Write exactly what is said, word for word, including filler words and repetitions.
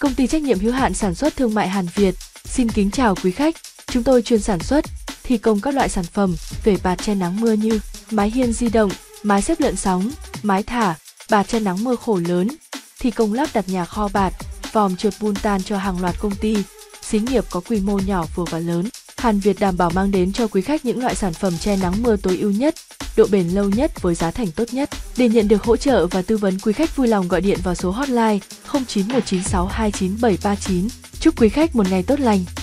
Công ty trách nhiệm hữu hạn sản xuất thương mại Hàn Việt xin kính chào quý khách. Chúng tôi chuyên sản xuất, thi công các loại sản phẩm về bạt che nắng mưa như mái hiên di động, mái xếp lượn sóng, mái thả, bạt che nắng mưa khổ lớn, thi công lắp đặt nhà kho bạt, vòm trượt bun tan cho hàng loạt công ty, xí nghiệp có quy mô nhỏ vừa và lớn. Hàn Việt đảm bảo mang đến cho quý khách những loại sản phẩm che nắng mưa tối ưu nhất, độ bền lâu nhất với giá thành tốt nhất. Để nhận được hỗ trợ và tư vấn, quý khách vui lòng gọi điện vào số hotline không chín một chín sáu hai chín bảy ba chín. Chúc quý khách một ngày tốt lành.